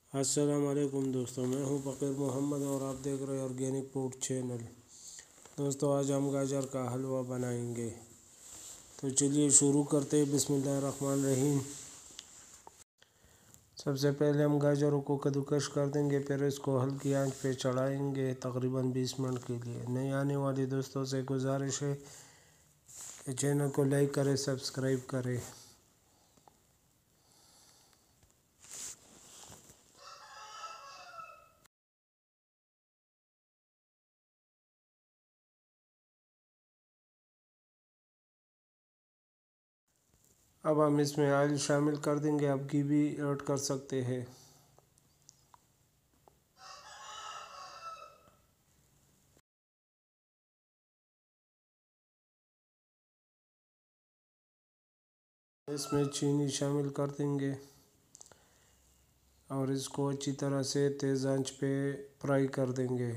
अस्सलाम वालेकुम दोस्तों, मैं हूं फ़कीर मोहम्मद और आप देख रहे हैं ऑर्गेनिक फूड चैनल। दोस्तों, आज हम गाजर का हलवा बनाएंगे। तो चलिए शुरू करते हैं। बिस्मिल्लाहिर्रहमानिर्रहीम। सबसे पहले हम गाजरों को कद्दूकस कर देंगे, फिर इसको हल्की आंच पे चढ़ाएंगे तकरीबन 20 मिनट के लिए। नए आने वाले दोस्तों से गुजारिश है कि चैनल को लाइक करें, सब्सक्राइब करें। अब हम इसमें ऑयल शामिल कर देंगे, आप घी भी ऐड कर सकते हैं। इसमें चीनी शामिल कर देंगे और इसको अच्छी तरह से तेज़ आंच पे फ्राई कर देंगे।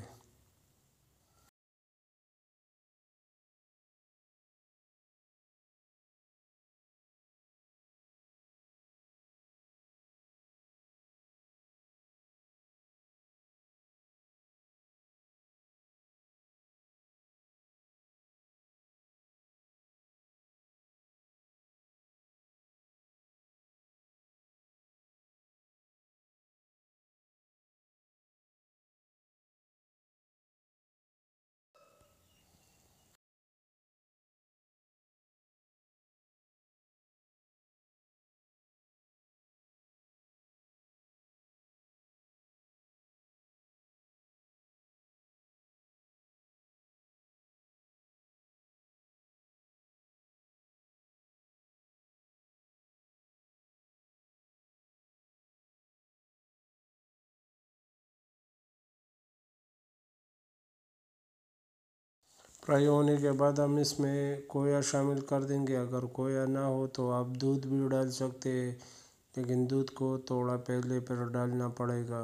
फ्राई होने के बाद हम इसमें खोया शामिल कर देंगे। अगर खोया ना हो तो आप दूध भी डाल सकते हैं, लेकिन दूध को थोड़ा पहले फिर डालना पड़ेगा।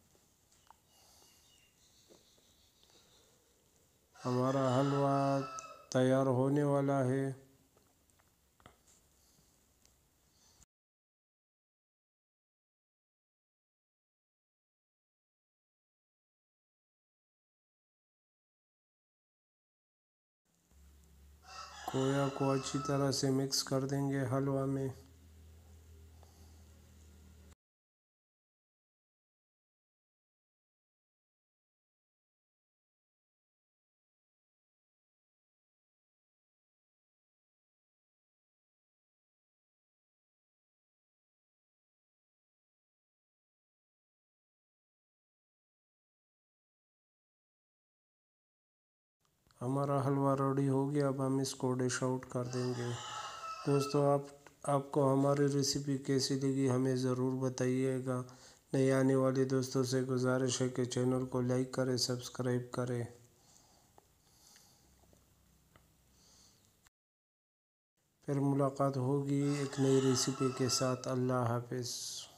हमारा हलवा तैयार होने वाला है। खोया को अच्छी तरह से मिक्स कर देंगे हलवा में। हमारा हलवा रेडी हो गया। अब हम इसको डिश आउट कर देंगे। दोस्तों, आपको हमारी रेसिपी कैसी लगी हमें ज़रूर बताइएगा। नए आने वाले दोस्तों से गुजारिश है कि चैनल को लाइक करें, सब्सक्राइब करें। फिर मुलाकात होगी एक नई रेसिपी के साथ। अल्लाह हाफ़िज़।